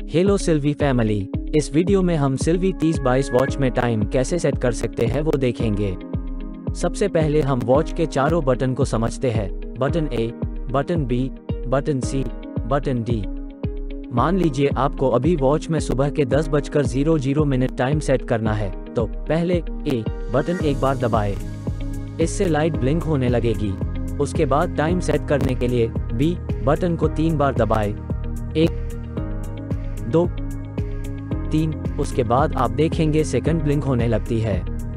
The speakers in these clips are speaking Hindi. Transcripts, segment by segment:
हेलो सिल्वी फैमिली, इस वीडियो में हम सिल्वी 3022 वॉच में टाइम कैसे सेट कर सकते हैं वो देखेंगे। सबसे पहले हम वॉच के चारों बटन को समझते हैं, button A, button B, button C, button D. मान लीजिए आपको अभी वॉच में सुबह के 10:00 टाइम सेट करना है, तो पहले ए बटन एक बार दबाएं, इससे लाइट ब्लिंक होने लगेगी। उसके बाद टाइम सेट करने के लिए बी बटन को 3 बार दबाएं, 1, 2, 3। उसके बाद आप देखेंगे सेकंड ब्लिंक होने लगती है।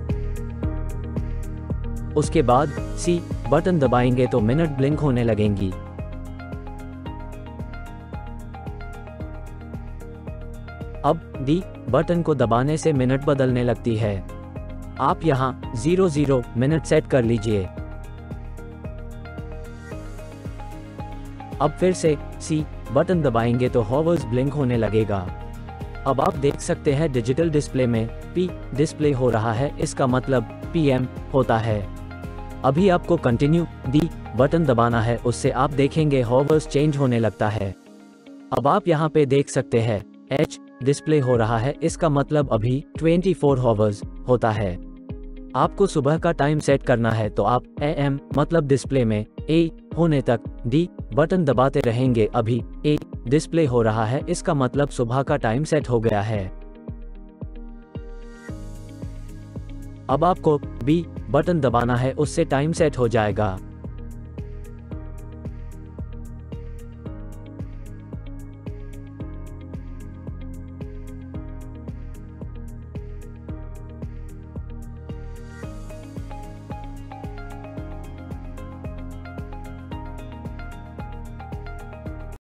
उसके बाद सी बटन दबाएंगे तो मिनट ब्लिंक होने लगेंगी। अब डी बटन को दबाने से मिनट बदलने लगती है। आप यहां 00 मिनट सेट कर लीजिए। अब फिर से सी बटन दबाएंगे तो हॉवर्स ब्लिंक होने लगेगा। अब आप देख सकते हैं डिजिटल डिस्प्ले में पी डिस्प्ले हो रहा है, इसका मतलब पीएम होता है। अभी आपको कंटिन्यू डी बटन दबाना है, उससे आप देखेंगे हॉवर्स चेंज होने लगता है। अब आप यहाँ पे देख सकते हैं एच डिस्प्ले हो रहा है, इसका मतलब अभी 24 हॉवर्स होता है। आपको सुबह का टाइम सेट करना है तो आप एएम मतलब डिस्प्ले में ए होने तक डी बटन दबाते रहेंगे। अभी ए डिस्प्ले हो रहा है, इसका मतलब सुबह का टाइम सेट हो गया है। अब आपको बी बटन दबाना है, उससे टाइम सेट हो जाएगा।